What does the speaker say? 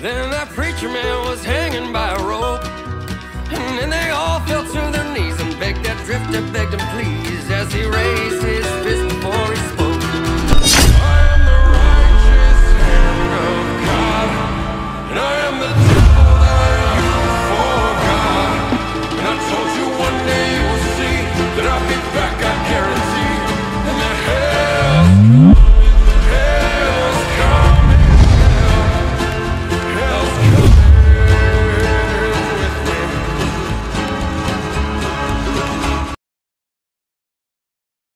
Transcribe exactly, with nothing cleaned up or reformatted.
Then that preacher man was hanging by a rope, and then they all fell to their knees and begged that drifter, begged him please, as he raised his fist